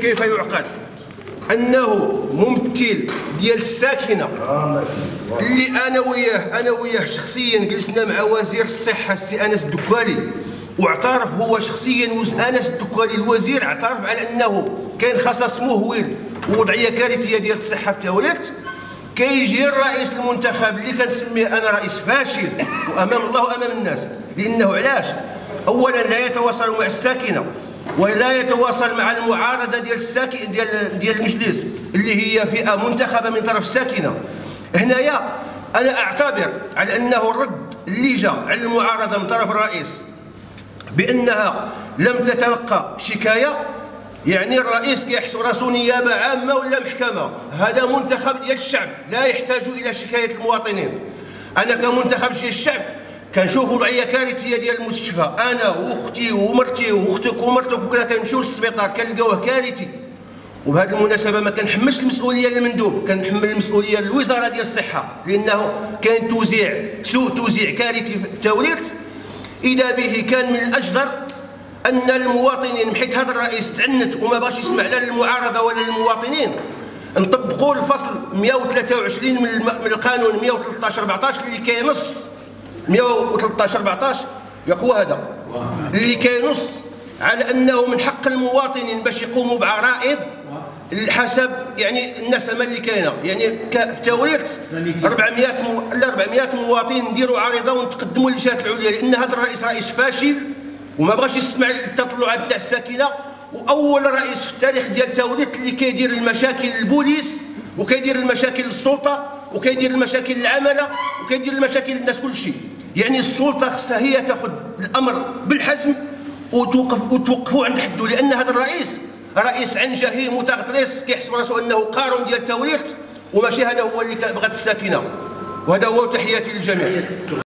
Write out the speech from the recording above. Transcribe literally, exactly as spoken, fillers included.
كيف يعقل انه ممثل ديال الساكنه اللي انا وياه انا وياه شخصيا جلسنا مع وزير الصحه السي انس الدكوالي، واعترف هو شخصيا انس الدكوالي الوزير اعترف على انه كاين خصص مهول ووضعيه كارثيه ديال الصحه في تاوريرت. كيجي الرئيس المنتخب اللي كنسميه انا رئيس فاشل وامام الله وامام الناس، لانه علاش؟ اولا لا يتواصل مع الساكنه ولا يتواصل مع المعارضه ديال الساكن ديال ديال المجلس اللي هي فئه منتخبه من طرف الساكنه. هنايا انا اعتبر على انه الرد اللي جا على المعارضه من طرف الرئيس بانها لم تتلقى شكايه، يعني الرئيس كيحسب راسو نيابه عامه ولا محكمه. هذا منتخب ديال الشعب لا يحتاج الى شكايه المواطنين. انا كمنتخب ديال الشعب كنشوف وضعيه كارثيه ديال المستشفى، انا واختي ومرتي واختك ومرتك وكذا كنمشيو للسبيطار كنلقاوه كارثي. وبهذه المناسبه ما كنحملش المسؤوليه للمندوب، كنحمل المسؤوليه للوزاره ديال الصحه، لانه كان توزيع سوء توزيع كارثي في تاوريرت. اذا به كان من الاجدر ان المواطنين، حيت هذا الرئيس تعنت وما بغاش يسمع لا للمعارضه ولا للمواطنين، نطبقوا الفصل مئة وثلاثة وعشرين من القانون مئة وثلاثطاش أربعطاش اللي كينص مئة وثلاثطاش أربعطاش ياك هو هذا اللي كينص على انه من حق المواطنين باش يقوموا بعرائض حسب يعني النسمه اللي كاينه. يعني في تاوريرت أربعمئة مو... لا أربعمئة مواطن نديروا عريضه ونتقدموا للجهات العليا، لان هذا الرئيس رئيس فاشل وما بغاش يسمع التطلعات تاع الساكنه، واول رئيس في التاريخ ديال تاوريرت اللي كيدير المشاكل للبوليس وكيدير المشاكل للسلطه وكيدير المشاكل للعمله وكيدير المشاكل للناس كل شيء. يعني السلطه خصها هي تاخذ الامر بالحزم وتوقف وتوقفوا عند حده، لان هذا الرئيس رئيس عنجهي متغطرس كيحسب راسو انه قارون ديال تاوريرت، وماشي هذا هو اللي بغات الساكنه. وهذا هو تحياتي للجميع.